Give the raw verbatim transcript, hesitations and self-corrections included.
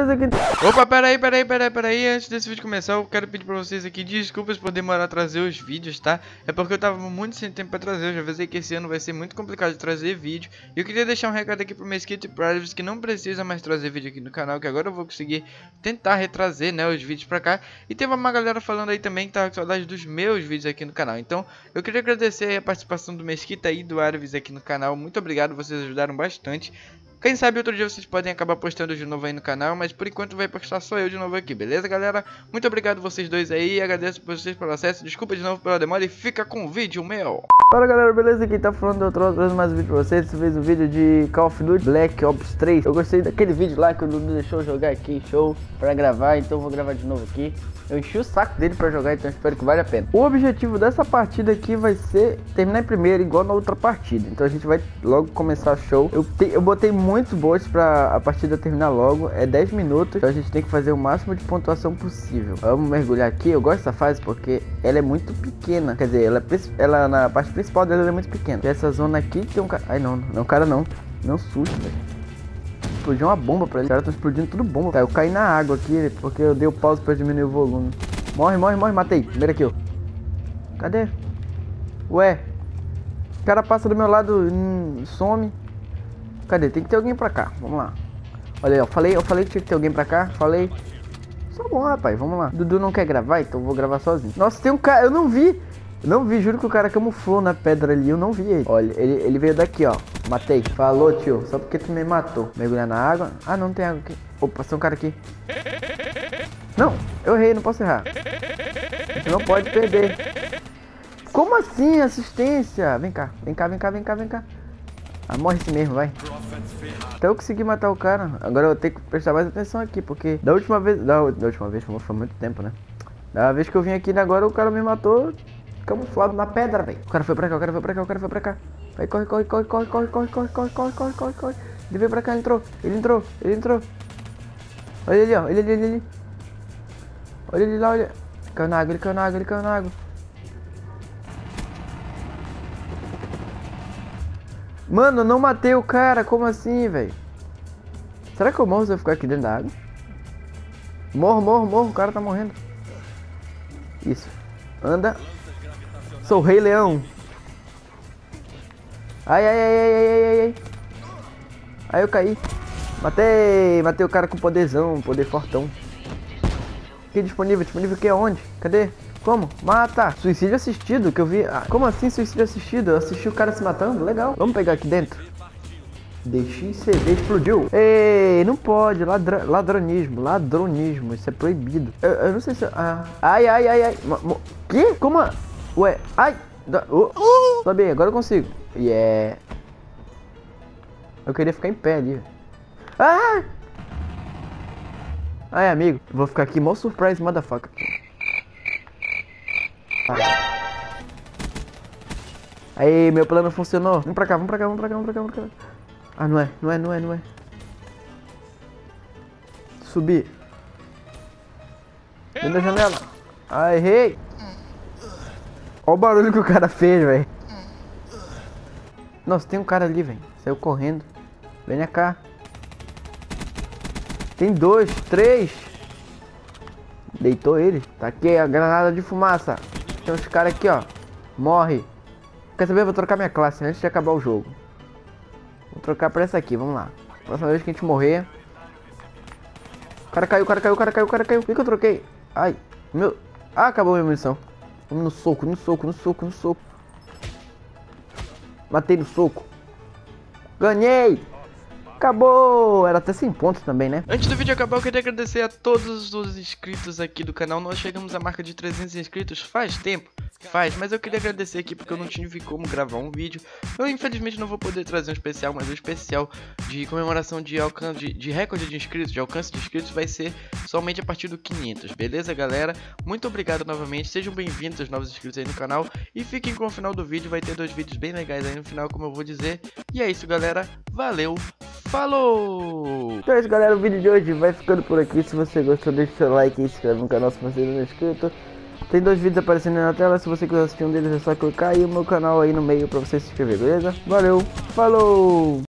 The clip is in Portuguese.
beleza aqui? Opa, peraí, peraí, peraí, peraí. Antes desse vídeo começar, eu quero pedir pra vocês aqui desculpas por demorar a trazer os vídeos, tá? É porque eu tava muito sem tempo pra trazer. Eu já avisei que esse ano vai ser muito complicado de trazer vídeo. E eu queria deixar um recado aqui pro Mesquita e Privacy que não precisa mais trazer vídeo aqui no canal, que agora eu vou conseguir tentar retrazer, né, os vídeos pra cá. E teve uma galera falando aí também que tava com saudade dos meus vídeos aqui no canal. Então, eu queria agradecer aí a participação do Mesquita e do Arvis aqui no canal. Muito obrigado, vocês ajudaram bastante. Quem sabe outro dia vocês podem acabar postando de novo aí no canal, mas por enquanto vai postar só eu de novo aqui, beleza, galera? Muito obrigado vocês dois aí, agradeço por vocês pelo acesso, desculpa de novo pela demora e fica com o vídeo, meu! Fala galera, beleza? Quem tá falando eu trouxe mais um vídeo pra vocês. Dessa vez um vídeo de Call of Duty Black Ops três. Eu gostei daquele vídeo lá que o Dudu deixou jogar aqui, show, pra gravar, então eu vou gravar de novo aqui. Eu enchi o saco dele pra jogar, então espero que vale a pena. O objetivo dessa partida aqui vai ser terminar em primeiro, igual na outra partida. Então a gente vai logo começar o show. Eu, te, eu botei muito bots pra a partida terminar logo, é dez minutos. Então a gente tem que fazer o máximo de pontuação possível. Vamos mergulhar aqui, eu gosto dessa fase porque ela é muito pequena. Quer dizer, ela, ela na parte principal dela ela é muito pequena. E essa zona aqui tem um cara... Ai não, não, cara não. Não susto, velho. Explodiu uma bomba pra ele. Os caras estão explodindo tudo bomba. Tá, eu caí na água aqui porque eu dei o pause pra diminuir o volume. Morre, morre, morre. Matei. Primeiro kill. Cadê? Ué. O cara passa do meu lado e some. Cadê? Tem que ter alguém pra cá. Vamos lá. Olha aí, eu falei, eu falei que tinha que ter alguém pra cá. Falei. Só bom, rapaz. Vamos lá. Dudu não quer gravar, então eu vou gravar sozinho. Nossa, tem um cara. Eu não vi. Eu não vi. Juro que o cara camuflou na pedra ali. Eu não vi ele. Olha, ele, ele veio daqui, ó. Matei. Falou, tio. Só porque tu me matou. Mergulhar na água. Ah, não tem água aqui. Opa, tem um cara aqui. Não, eu errei. Não posso errar. A gente não pode perder. Como assim, assistência? Vem cá, vem cá, vem cá, vem cá, vem cá. Ah, morre assim mesmo, vai. Então eu consegui matar o cara. Agora eu tenho que prestar mais atenção aqui, porque da última vez... Da, da última vez, foi muito tempo, né? Da vez que eu vim aqui, agora o cara me matou camuflado na pedra, velho. O cara foi pra cá, o cara foi pra cá, o cara foi pra cá. Vai, corre, corre, corre, corre, corre, corre, corre, corre, corre, corre, corre, corre. Ele veio pra cá, ele entrou, ele entrou, ele entrou. Olha ele, ó, ele ali, ele ali. Olha ele lá, olha. Ele caiu na água, ele caiu na água, ele caiu na água. Mano, eu não matei o cara, como assim, velho? Será que eu morro se eu ficar aqui dentro da água? Morro, morro, morro, o cara tá morrendo. Isso. Anda. Sou o Rei Leão. Ai, ai, ai, ai, ai, ai, ai. Aí eu caí. Matei. Matei o cara com poderzão, poder fortão. Aqui disponível, disponível aqui aonde? Cadê? Como? Mata! Suicídio assistido, que eu vi... Ah, como assim suicídio assistido? Eu assisti o cara se matando? Legal. Vamos pegar aqui dentro. D X C V explodiu. Ei, não pode. Ladra... Ladronismo. Ladronismo. Isso é proibido. Eu, eu não sei se... Ah. Ai, ai, ai, ai. Mo... Que? Como? A... Ué. Ai. Oh. Tá bem, agora eu consigo. Yeah. Eu queria ficar em pé ali. Ah! Ai, amigo. Vou ficar aqui. Mó surprise, motherfucker. Aí, meu plano funcionou. Vamos pra cá, vamos pra cá, vamos pra cá, vamos pra cá, vamos pra cá. Ah, não é, não é, não é, não é. Subir. Dentro da janela. Ah, errei. Olha o barulho que o cara fez, velho. Nossa, tem um cara ali, velho. Saiu correndo. Vem cá. Tem dois, três. Deitou ele. Tá aqui a granada de fumaça. Tem uns caras aqui, ó. Morre. Quer saber? Eu vou trocar minha classe antes de acabar o jogo. Vou trocar pra essa aqui, vamos lá. Próxima vez que a gente morrer. O cara caiu, o cara caiu, o cara caiu, o cara caiu. Por que que eu troquei? Ai, meu... Ah, acabou a minha munição. Vamos no soco, no soco, no soco, no soco. Matei no soco. Ganhei! Acabou! Era até cem pontos também, né? Antes do vídeo acabar, eu queria agradecer a todos os inscritos aqui do canal. Nós chegamos à marca de trezentos inscritos faz tempo. Faz, mas eu queria agradecer aqui porque eu não tive como gravar um vídeo. Eu infelizmente não vou poder trazer um especial, mas o especial de comemoração de alcance de, de recorde de inscritos, de alcance de inscritos, vai ser somente a partir do quinhentos, beleza, galera? Muito obrigado novamente, sejam bem-vindos aos novos inscritos aí no canal e fiquem com o final do vídeo, vai ter dois vídeos bem legais aí no final, como eu vou dizer. E é isso, galera, valeu, falou! Então é isso, galera, o vídeo de hoje vai ficando por aqui. Se você gostou, deixa o seu like e se inscreve no canal se você não é inscrito. Tem dois vídeos aparecendo na tela, se você quiser assistir um deles é só clicar aí no meu canal aí no meio pra você se inscrever, beleza? Valeu, falou!